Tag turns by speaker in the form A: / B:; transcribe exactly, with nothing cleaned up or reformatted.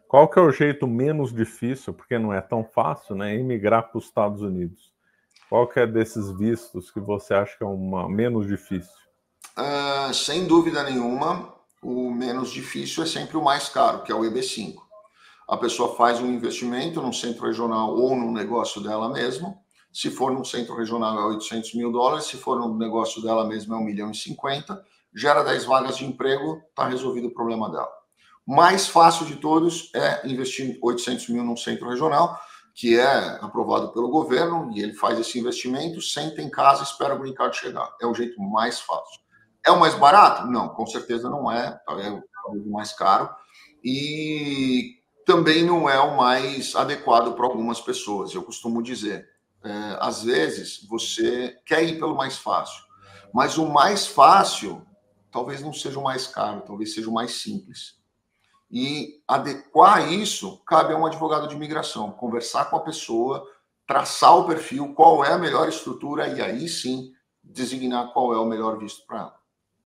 A: Qual que é o jeito menos difícil, porque não é tão fácil, né, imigrar para os Estados Unidos? Qual que é desses vistos que você acha que é uma menos difícil?
B: Uh, sem dúvida nenhuma, o menos difícil é sempre o mais caro, que é o E B cinco. A pessoa faz um investimento num centro regional ou num negócio dela mesma. Se for num centro regional é oitocentos mil dólares, se for no negócio dela mesma é um milhão e cinquenta, gera dez vagas de emprego, está resolvido o problema dela. Mais fácil de todos é investir oitocentos mil num centro regional, que é aprovado pelo governo, e ele faz esse investimento, senta em casa e espera o green card chegar. É o jeito mais fácil. É o mais barato? Não, com certeza não é. É o mais caro. E também não é o mais adequado para algumas pessoas. Eu costumo dizer, é, às vezes você quer ir pelo mais fácil, mas o mais fácil talvez não seja o mais caro, talvez seja o mais simples. E adequar isso cabe a um advogado de imigração, conversar com a pessoa, traçar o perfil, qual é a melhor estrutura e aí sim designar qual é o melhor visto para ela.